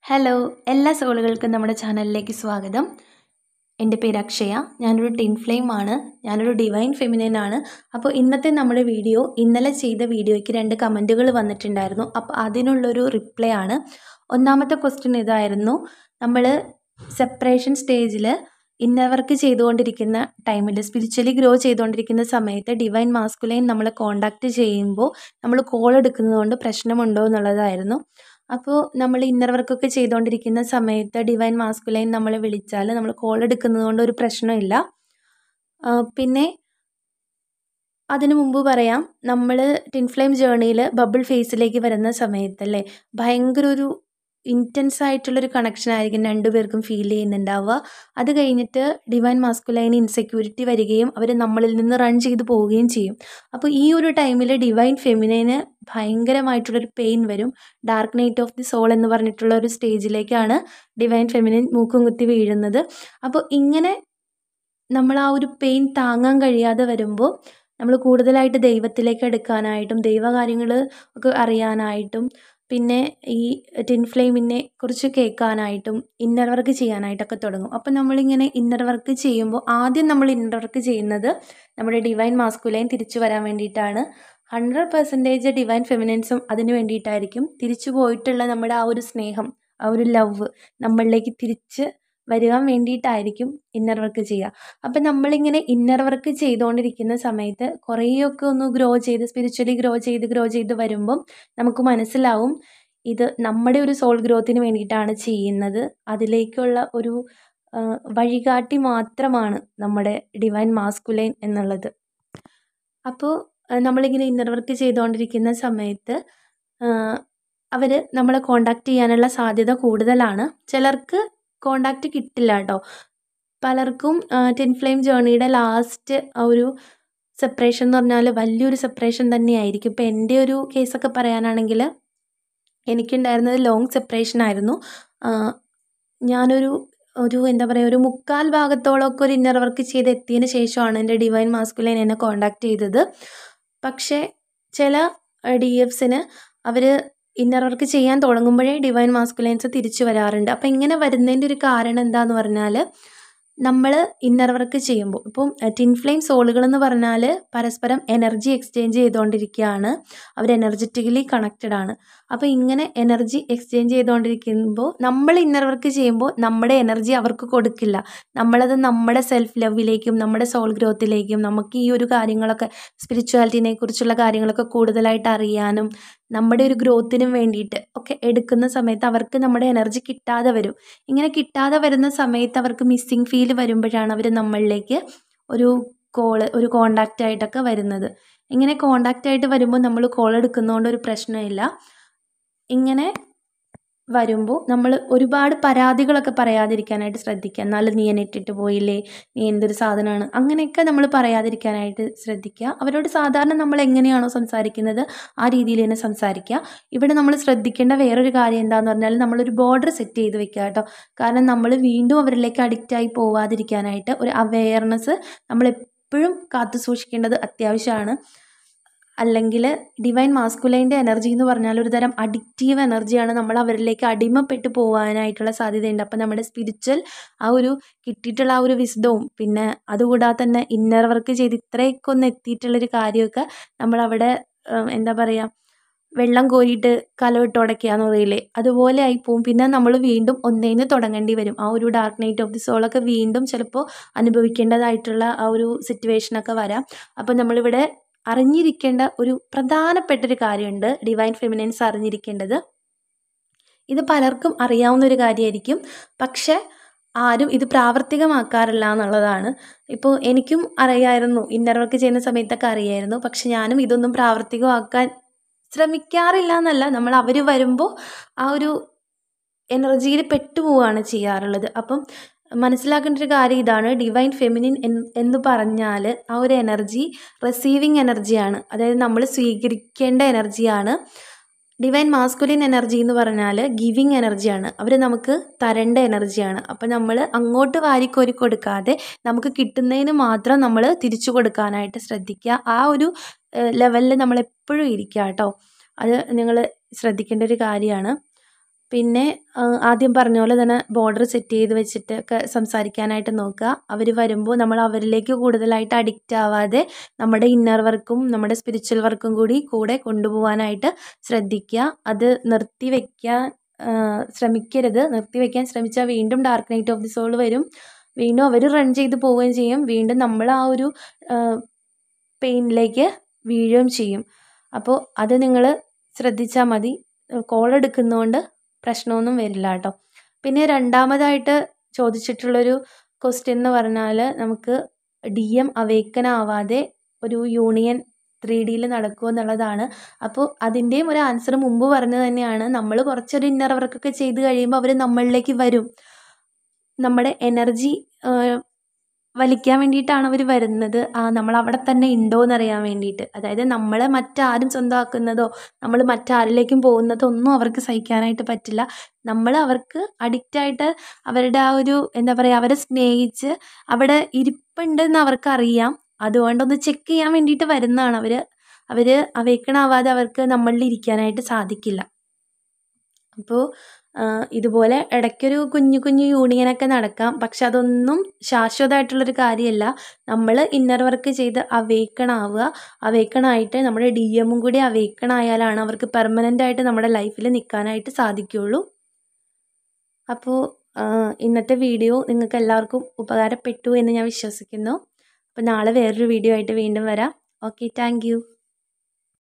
Hello, എല്ലാ സോളുകൾക്കും നമ്മുടെ ചാനലിലേക്ക് സ്വാഗതം. എൻ്റെ പേര് അക്ഷയ. ഞാനൊരു ടിൻ ഫ്ലെയിം ആണ്. ഞാനൊരു ഡിവൈൻ ഫെമിനൈൻ ആണ്. അപ്പോൾ ഇന്നത്തെ നമ്മുടെ വീഡിയോ, ഇന്നലെ ചെയ്ത വീഡിയോയ്ക്ക് 2 കമൻറ്റുകൾ വന്നിട്ടുണ്ടായിരുന്നു. അപ്പോൾ അതിനുള്ളൊരു റിപ്ലൈ ആണ്. ഒന്നാമത്തെ ക്വസ്റ്റ്യൻ ഇതായിരുന്നു. നമ്മൾ സെപ്പറേഷൻ സ്റ്റേജിൽ ഇന്നർ വർക്ക് ചെയ്തുകൊണ്ടിരിക്കുന്ന ടൈമിൽ, സ്പിരിച്വലി ഗ്രോ ചെയ്തുകൊണ്ടിരിക്കുന്ന സമയത്ത് ഡിവൈൻ മാസ്കുലൈൻ നമ്മളെ കോണ്ടാക്റ്റ് ചെയ്യുമ്പോൾ നമ്മൾ കോൾ എടുക്കുന്നത് കൊണ്ട് പ്രശ്നമുണ്ടോ എന്നുള്ളതായിരുന്നു. അപ്പോൾ നമ്മൾ ഇന്നർ വർക്കൊക്കെ ചെയ്തുകൊണ്ടിരിക്കുന്ന സമയത്ത് ഡിവൈൻ മാസ്കുലൈൻ നമ്മളെ വിളിച്ചാൽ നമ്മൾ കോൾ എടുക്കുന്നത് കൊണ്ട് ഒരു പ്രശ്നമില്ല. പിന്നെ അതിനു മുമ്പ് പറയാം, നമ്മൾ ടിൻ ഫ്ലെയിം ജേർണിയിൽ ബബിൾ ഫേസിലേക്ക് വരുന്ന സമയത്തല്ലേ ഭയങ്കര ഒരു ഇൻറ്റൻസ് ആയിട്ടുള്ളൊരു കണക്ഷൻ ആയിരിക്കും രണ്ടുപേർക്കും ഫീൽ ചെയ്യുന്നുണ്ടാവുക. അത് കഴിഞ്ഞിട്ട് ഡിവൈൻ മാസ്കുലൈന് ഇൻസെക്യൂരിറ്റി വരികയും അവർ നമ്മളിൽ നിന്ന് റൺ ചെയ്ത് പോവുകയും ചെയ്യും. അപ്പോൾ ഈ ഒരു ടൈമിൽ ഡിവൈൻ ഫെമിനൈന് ഭയങ്കരമായിട്ടുള്ളൊരു പെയിൻ വരും. Dark night of the soul എന്ന് പറഞ്ഞിട്ടുള്ള ഒരു സ്റ്റേജിലേക്കാണ് ഡിവൈൻ ഫെമിനൈൻ മൂക്കും കുത്തി വീഴുന്നത്. അപ്പോൾ ഇങ്ങനെ നമ്മൾ ആ ഒരു പെയിൻ താങ്ങാൻ കഴിയാതെ വരുമ്പോൾ നമ്മൾ കൂടുതലായിട്ട് ദൈവത്തിലേക്ക് എടുക്കാനായിട്ടും ദൈവകാര്യങ്ങൾ ഒക്കെ അറിയാനായിട്ടും പിന്നെ ഈ ടിൻ ഫ്ലെയിമിനെ കുറിച്ച് കേൾക്കാനായിട്ടും ഇന്നർ വർക്ക് ചെയ്യാനായിട്ടൊക്കെ തുടങ്ങും. അപ്പോൾ നമ്മളിങ്ങനെ ഇന്നർ വർക്ക് ചെയ്യുമ്പോൾ ആദ്യം നമ്മൾ ഇന്നർ വർക്ക് ചെയ്യുന്നത് നമ്മുടെ ഡിവൈൻ മാസ്കുലൈൻ തിരിച്ചു വരാൻ വേണ്ടിയിട്ടാണ്. 100% ഡിവൈൻ ഫെമിനൈൻസും അതിന് വേണ്ടിയിട്ടായിരിക്കും. തിരിച്ചു പോയിട്ടുള്ള നമ്മുടെ ആ ഒരു സ്നേഹം, ആ ഒരു ലവ് നമ്മളിലേക്ക് തിരിച്ച് വരുവാൻ വേണ്ടിയിട്ടായിരിക്കും ഇന്നർ വർക്ക് ചെയ്യുക. അപ്പം നമ്മളിങ്ങനെ ഇന്നർ വർക്ക് ചെയ്തുകൊണ്ടിരിക്കുന്ന സമയത്ത് കുറേയൊക്കെ ഒന്ന് ഗ്രോ ചെയ്ത് സ്പിരിച്വലി ഗ്രോ ചെയ്ത് വരുമ്പം നമുക്ക് മനസ്സിലാവും ഇത് നമ്മുടെ ഒരു സോൾ ഗ്രോത്തിന് വേണ്ടിയിട്ടാണ് ചെയ്യുന്നത്. അതിലേക്കുള്ള ഒരു വഴികാട്ടി മാത്രമാണ് നമ്മുടെ ഡിവൈൻ മാസ്കുലൈൻ എന്നുള്ളത്. അപ്പോൾ നമ്മളിങ്ങനെ ഇന്നർ വർക്ക് ചെയ്തുകൊണ്ടിരിക്കുന്ന സമയത്ത് അവർ നമ്മളെ കോണ്ടാക്റ്റ് ചെയ്യാനുള്ള സാധ്യത കൂടുതലാണ്. ചിലർക്ക് കോണ്ടാക്റ്റ് കിട്ടില്ല കേട്ടോ. പലർക്കും ടിൻ ഫ്ലെയിം ജേർണിയുടെ ലാസ്റ്റ് ആ ഒരു സെപ്പറേഷൻ എന്ന് പറഞ്ഞാൽ വലിയൊരു സെപ്പറേഷൻ തന്നെയായിരിക്കും. ഇപ്പോൾ എൻ്റെ ഒരു കേസൊക്കെ പറയാനാണെങ്കിൽ എനിക്കുണ്ടായിരുന്നത് ലോങ് സെപ്പറേഷൻ ആയിരുന്നു. ഞാനൊരു എന്താ പറയുക, ഒരു 3/4 ഭാഗത്തോളമൊക്കെ ഒരു ഇന്നർ വർക്ക് ചെയ്ത് എത്തിയതിന് ശേഷമാണ് എൻ്റെ ഡിവൈൻ മാസ്കുലൈൻ എന്നെ കോണ്ടാക്റ്റ് ചെയ്തത്. പക്ഷേ ചില DFസിന് അവർ ഇന്നർ വർക്ക് ചെയ്യാൻ തുടങ്ങുമ്പോഴേ ഡിവൈൻ മാസ്കുലൈൻസ് തിരിച്ചു വരാറുണ്ട്. അപ്പോൾ ഇങ്ങനെ വരുന്നതിൻ്റെ ഒരു കാരണം എന്താണെന്ന് പറഞ്ഞാൽ, നമ്മൾ ഇന്നർ വർക്ക് ചെയ്യുമ്പോൾ ഇപ്പം ടിൻ ഫ്ലെയിം സോളുകളെന്ന് പറഞ്ഞാൽ പരസ്പരം എനർജി എക്സ്ചേഞ്ച് ചെയ്തുകൊണ്ടിരിക്കുകയാണ്. അവർ എനർജറ്റിക്കലി കണക്റ്റഡ് ആണ്. അപ്പോൾ ഇങ്ങനെ എനർജി എക്സ്ചേഞ്ച് ചെയ്തുകൊണ്ടിരിക്കുമ്പോൾ നമ്മൾ ഇന്നർ വർക്ക് ചെയ്യുമ്പോൾ നമ്മുടെ എനർജി അവർക്ക് കൊടുക്കില്ല. നമ്മളത് നമ്മുടെ സെൽഫ് ലവിലേക്കും നമ്മുടെ സോൾ ഗ്രോത്തിലേക്കും നമുക്ക് ഈ ഒരു കാര്യങ്ങളൊക്കെ സ്പിരിച്വാലിറ്റിനെ കുറിച്ചുള്ള കാര്യങ്ങളൊക്കെ കൂടുതലായിട്ട് അറിയാനും നമ്മുടെ ഒരു ഗ്രോത്തിനും വേണ്ടിയിട്ട് ഒക്കെ എടുക്കുന്ന സമയത്ത് അവർക്ക് നമ്മുടെ എനർജി കിട്ടാതെ വരും. ഇങ്ങനെ കിട്ടാതെ വരുന്ന സമയത്ത് അവർക്ക് മിസ്സിങ് ഫീൽ വരുമ്പോഴാണ് അവർ നമ്മളിലേക്ക് ഒരു ഒരു കോണ്ടാക്റ്റ് ആയിട്ടൊക്കെ വരുന്നത്. ഇങ്ങനെ കോണ്ടാക്റ്റ് ആയിട്ട് വരുമ്പോൾ നമ്മൾ കോൾ എടുക്കുന്നതുകൊണ്ട് ഒരു പ്രശ്നമില്ല. ഇങ്ങനെ വരുമ്പോൾ നമ്മൾ ഒരുപാട് പരാതികളൊക്കെ പറയാതിരിക്കാനായിട്ട് ശ്രദ്ധിക്കുക. എന്നാലും നീ എന്നെ ഇട്ടിട്ട് പോയില്ലേ, നീ എന്തൊരു സാധനമാണ്, അങ്ങനെയൊക്കെ നമ്മൾ പറയാതിരിക്കാനായിട്ട് ശ്രദ്ധിക്കുക. അവരോട് സാധാരണ നമ്മൾ എങ്ങനെയാണോ സംസാരിക്കുന്നത് ആ രീതിയിൽ തന്നെ സംസാരിക്കുക. ഇവിടെ നമ്മൾ ശ്രദ്ധിക്കേണ്ട വേറൊരു കാര്യം എന്താണെന്ന് പറഞ്ഞാൽ നമ്മളൊരു ബോർഡർ സെറ്റ് ചെയ്ത് വെക്കുക കേട്ടോ. കാരണം നമ്മൾ വീണ്ടും അവരിലേക്ക് അഡിക്റ്റായി പോവാതിരിക്കാനായിട്ട് ഒരു അവെയർനെസ് നമ്മൾ എപ്പോഴും കാത്തു സൂക്ഷിക്കേണ്ടത് അത്യാവശ്യമാണ്. അല്ലെങ്കിൽ ഡിവൈൻ മാസ്കുലൈൻ്റെ എനർജി എന്ന് പറഞ്ഞാൽ ഒരു തരം അഡിക്റ്റീവ് എനർജിയാണ്. നമ്മൾ അവരിലേക്ക് അടിമപ്പെട്ട് പോകാനായിട്ടുള്ള സാധ്യതയുണ്ട്. അപ്പം നമ്മുടെ സ്പിരിച്വൽ ആ ഒരു കിട്ടിയിട്ടുള്ള ആ ഒരു വിസ്ഡവും പിന്നെ അതുകൂടാതെ തന്നെ ഇന്നർ വർക്ക് ചെയ്ത് ഇത്രയൊക്കെ ഒന്ന് എത്തിയിട്ടുള്ളൊരു കാര്യമൊക്കെ നമ്മളവിടെ എന്താ പറയുക, വെള്ളം കോരിയിട്ട് കലമിട്ട് ഉടയ്ക്കുക എന്ന് പറയില്ലേ, അതുപോലെ ആയിപ്പോവും. പിന്നെ നമ്മൾ വീണ്ടും ഒന്നേന്ന് തുടങ്ങേണ്ടി വരും. ആ ഒരു ഡാർക്ക് നൈറ്റ് ഓഫ് ദി സോളൊക്കെ വീണ്ടും ചിലപ്പോൾ അനുഭവിക്കേണ്ടതായിട്ടുള്ള ആ ഒരു സിറ്റുവേഷനൊക്കെ വരാം. അപ്പോൾ നമ്മളിവിടെ അറിഞ്ഞിരിക്കേണ്ട ഒരു പ്രധാനപ്പെട്ടൊരു കാര്യമുണ്ട്, ഡിവൈൻ ഫെമിനൈൻസ് അറിഞ്ഞിരിക്കേണ്ടത്. ഇത് പലർക്കും അറിയാവുന്നൊരു കാര്യമായിരിക്കും, പക്ഷേ ആരും ഇത് പ്രാവർത്തികമാക്കാറില്ല എന്നുള്ളതാണ്. ഇപ്പോൾ എനിക്കും അറിയായിരുന്നു, ഇന്നർ വർക്ക് ചെയ്യുന്ന സമയത്തൊക്കെ അറിയായിരുന്നു. പക്ഷെ ഞാനും ഇതൊന്നും പ്രാവർത്തികമാക്കാൻ ശ്രമിക്കാറില്ല എന്നല്ല, നമ്മൾ അവർ വരുമ്പോൾ ആ ഒരു എനർജിയിൽ പെട്ടുപോവുകയാണ് ചെയ്യാറുള്ളത്. അപ്പം മനസ്സിലാക്കേണ്ട ഒരു കാര്യം ഇതാണ്, ഡിവൈൻ ഫെമിനിൻ എന്ന് പറഞ്ഞാൽ ആ ഒരു എനർജി റിസീവിങ് എനർജിയാണ്, അതായത് നമ്മൾ സ്വീകരിക്കേണ്ട എനർജിയാണ്. ഡിവൈൻ മാസ്കുലിൻ എനർജി എന്ന് പറഞ്ഞാൽ ഗിവിങ് എനർജിയാണ്, അവർ നമുക്ക് തരേണ്ട എനർജിയാണ്. അപ്പം നമ്മൾ അങ്ങോട്ട് വാരിക്കോരി കൊടുക്കാതെ നമുക്ക് കിട്ടുന്നതിന് മാത്രം നമ്മൾ തിരിച്ചു കൊടുക്കാനായിട്ട് ശ്രദ്ധിക്കുക. ആ ഒരു ലെവലിൽ നമ്മളെപ്പോഴും ഇരിക്കുക കേട്ടോ. അത് നിങ്ങൾ ശ്രദ്ധിക്കേണ്ട ഒരു കാര്യമാണ്. പിന്നെ ആദ്യം പറഞ്ഞ പോലെ തന്നെ ബോർഡർ സെറ്റ് ചെയ്ത് വെച്ചിട്ടൊക്കെ സംസാരിക്കാനായിട്ട് നോക്കുക. അവർ വരുമ്പോൾ നമ്മൾ അവരിലേക്ക് കൂടുതലായിട്ട് അഡിക്റ്റ് ആവാതെ നമ്മുടെ ഇന്നർ വർക്കും നമ്മുടെ സ്പിരിച്വൽ വർക്കും കൂടെ കൊണ്ടുപോകാനായിട്ട് ശ്രദ്ധിക്കുക. അത് നിർത്തി വയ്ക്കാൻ ശ്രമിക്കരുത്. നിർത്തി വയ്ക്കാൻ ശ്രമിച്ചാൽ വീണ്ടും dark night of the soul വരും. വീണ്ടും അവർ റൺ ചെയ്ത് പോവുകയും ചെയ്യും. വീണ്ടും നമ്മൾ ആ ഒരു പെയിനിലേക്ക് വീഴുകയും ചെയ്യും. അപ്പോൾ അത് നിങ്ങൾ ശ്രദ്ധിച്ചാൽ മതി. കോൾ എടുക്കുന്നതുകൊണ്ട് പ്രശ്നമൊന്നും വരില്ല കേട്ടോ. പിന്നെ രണ്ടാമതായിട്ട് ചോദിച്ചിട്ടുള്ളൊരു ക്വസ്റ്റ്യൻ എന്ന് പറഞ്ഞാൽ നമുക്ക് DM അവേക്കൻ ആവാതെ ഒരു യൂണിയൻ 3Dയിൽ നടക്കുമോ എന്നുള്ളതാണ്. അപ്പോൾ അതിൻ്റെയും ഒരു ആൻസർ മുമ്പ് പറഞ്ഞത് തന്നെയാണ്. നമ്മൾ കുറച്ചൊരു ഇന്നർ വർക്കൊക്കെ ചെയ്ത് കഴിയുമ്പോൾ അവർ നമ്മളിലേക്ക് വരും. നമ്മുടെ എനർജി വലിക്കാൻ വേണ്ടിയിട്ടാണ് അവർ വരുന്നത്. നമ്മൾ അവിടെ തന്നെ ഉണ്ടോ എന്നറിയാൻ വേണ്ടിയിട്ട്. അതായത് നമ്മളെ മറ്റാരും സ്വന്തമാക്കുന്നതോ നമ്മൾ മറ്റാരിലേക്കും പോകുന്നതോ ഒന്നും അവർക്ക് സഹിക്കാനായിട്ട് പറ്റില്ല. നമ്മൾ അവർക്ക് അഡിക്റ്റായിട്ട് അവരുടെ ആ ഒരു എന്താ പറയുക, അവരെ സ്നേഹിച്ച് അവിടെ ഇരിപ്പുണ്ടെന്ന് അവർക്കറിയാം. അതുകൊണ്ടൊന്ന് ചെക്ക് ചെയ്യാൻ വേണ്ടിയിട്ട് വരുന്നതാണ്. അവർ അവേക്കണാവാതെ അവർക്ക് നമ്മളിൽ ഇരിക്കാനായിട്ട് സാധിക്കില്ല. അപ്പോൾ ഇതുപോലെ ഇടയ്ക്കൊരു കുഞ്ഞു യൂണിയനൊക്കെ നടക്കാം. പക്ഷെ അതൊന്നും ശാശ്വതമായിട്ടുള്ളൊരു കാര്യമല്ല. നമ്മൾ ഇന്നർ വർക്ക് ചെയ്ത് അവേക്കണായിട്ട് നമ്മുടെ DM കൂടി അവേക്കണായാലാണ് അവർക്ക് പെർമനൻ്റായിട്ട് നമ്മുടെ ലൈഫിൽ നിൽക്കാനായിട്ട് സാധിക്കുകയുള്ളൂ. അപ്പോൾ ഇന്നത്തെ വീഡിയോ നിങ്ങൾക്ക് എല്ലാവർക്കും ഉപകാരപ്പെട്ടു എന്ന് ഞാൻ വിശ്വസിക്കുന്നു. അപ്പോൾ നാളെ വേറൊരു വീഡിയോ ആയിട്ട് വീണ്ടും വരാം. Okay, thank U.